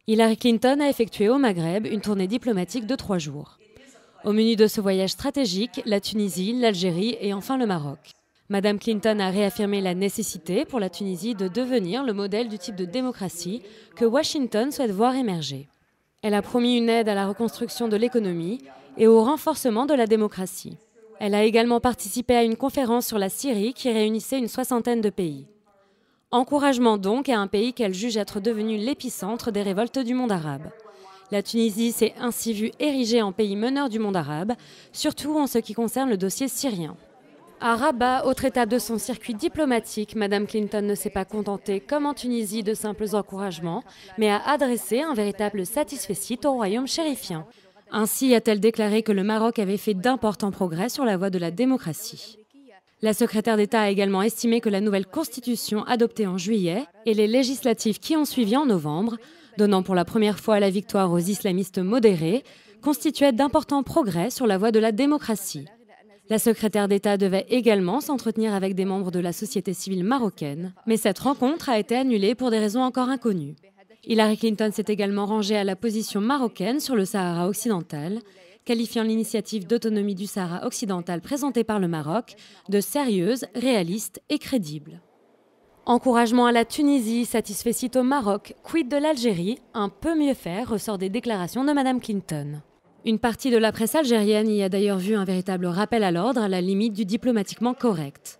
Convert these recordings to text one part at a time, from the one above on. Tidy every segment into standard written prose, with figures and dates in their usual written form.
Hillary Clinton a effectué au Maghreb une tournée diplomatique de 3 jours. Au menu de ce voyage stratégique, la Tunisie, l'Algérie et enfin le Maroc. Madame Clinton a réaffirmé la nécessité pour la Tunisie de devenir le modèle du type de démocratie que Washington souhaite voir émerger. Elle a promis une aide à la reconstruction de l'économie et au renforcement de la démocratie. Elle a également participé à une conférence sur la Syrie qui réunissait une 60aine de pays. Encouragement donc à un pays qu'elle juge être devenu l'épicentre des révoltes du monde arabe. La Tunisie s'est ainsi vue érigée en pays meneur du monde arabe, surtout en ce qui concerne le dossier syrien. À Rabat, autre étape de son circuit diplomatique, Madame Clinton ne s'est pas contentée, comme en Tunisie, de simples encouragements, mais a adressé un véritable satisfecit au royaume chérifien. Ainsi a-t-elle déclaré que le Maroc avait fait d'importants progrès sur la voie de la démocratie. La secrétaire d'État a également estimé que la nouvelle constitution adoptée en juillet et les législatives qui ont suivi en novembre, donnant pour la première fois la victoire aux islamistes modérés, constituaient d'importants progrès sur la voie de la démocratie. La secrétaire d'État devait également s'entretenir avec des membres de la société civile marocaine, mais cette rencontre a été annulée pour des raisons encore inconnues. Hillary Clinton s'est également rangée à la position marocaine sur le Sahara occidental, qualifiant l'initiative d'autonomie du Sahara occidental présentée par le Maroc de sérieuse, réaliste et crédible. Encouragement à la Tunisie, satisfecit au Maroc, quid de l'Algérie, un peu mieux faire ressort des déclarations de Madame Clinton. Une partie de la presse algérienne y a d'ailleurs vu un véritable rappel à l'ordre à la limite du diplomatiquement correct.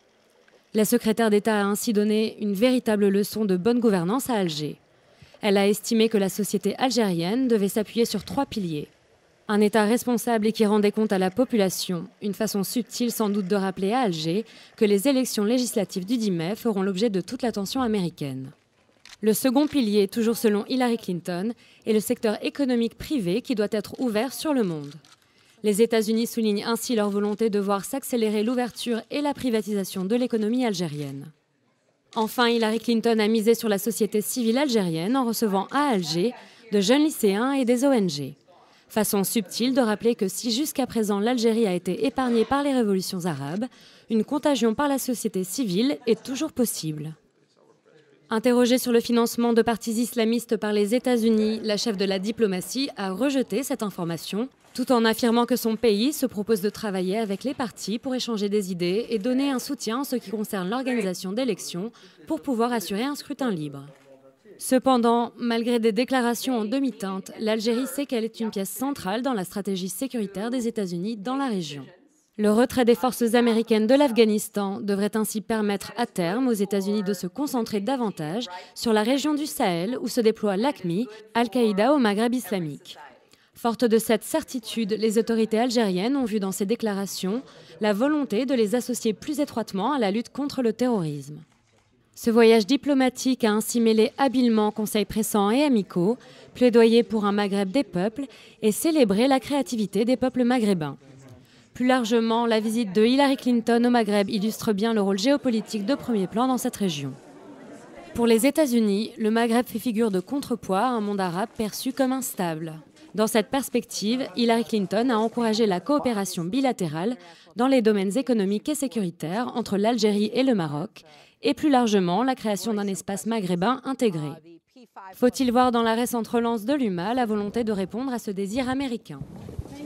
La secrétaire d'État a ainsi donné une véritable leçon de bonne gouvernance à Alger. Elle a estimé que la société algérienne devait s'appuyer sur 3 piliers. Un État responsable et qui rendait compte à la population, une façon subtile sans doute de rappeler à Alger que les élections législatives du 10 mai feront l'objet de toute l'attention américaine. Le second pilier, toujours selon Hillary Clinton, est le secteur économique privé qui doit être ouvert sur le monde. Les États-Unis soulignent ainsi leur volonté de voir s'accélérer l'ouverture et la privatisation de l'économie algérienne. Enfin, Hillary Clinton a misé sur la société civile algérienne en recevant à Alger de jeunes lycéens et des ONG. Façon subtile de rappeler que si jusqu'à présent l'Algérie a été épargnée par les révolutions arabes, une contagion par la société civile est toujours possible. Interrogée sur le financement de partis islamistes par les États-Unis, la chef de la diplomatie a rejeté cette information, tout en affirmant que son pays se propose de travailler avec les partis pour échanger des idées et donner un soutien en ce qui concerne l'organisation d'élections pour pouvoir assurer un scrutin libre. Cependant, malgré des déclarations en demi-teinte, l'Algérie sait qu'elle est une pièce centrale dans la stratégie sécuritaire des États-Unis dans la région. Le retrait des forces américaines de l'Afghanistan devrait ainsi permettre à terme aux États-Unis de se concentrer davantage sur la région du Sahel où se déploie l'AQMI, Al-Qaïda au Maghreb islamique. Fortes de cette certitude, les autorités algériennes ont vu dans ces déclarations la volonté de les associer plus étroitement à la lutte contre le terrorisme. Ce voyage diplomatique a ainsi mêlé habilement conseils pressants et amicaux, plaidoyer pour un Maghreb des peuples et célébrer la créativité des peuples maghrébins. Plus largement, la visite de Hillary Clinton au Maghreb illustre bien le rôle géopolitique de premier plan dans cette région. Pour les États-Unis, le Maghreb fait figure de contrepoids à un monde arabe perçu comme instable. Dans cette perspective, Hillary Clinton a encouragé la coopération bilatérale dans les domaines économiques et sécuritaires entre l'Algérie et le Maroc, et plus largement la création d'un espace maghrébin intégré. Faut-il voir dans la récente relance de l'UMA la volonté de répondre à ce désir américain ?